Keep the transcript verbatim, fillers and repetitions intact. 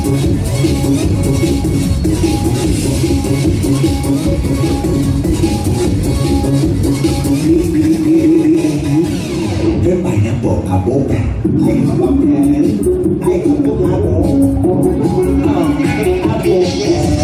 เรื่องใหม่เนี่ยบอกกับโบ๊ะแต่ให้เขาบอกแทนให้เขาบอกมาโบ๊ะอาโบ๊ะแทน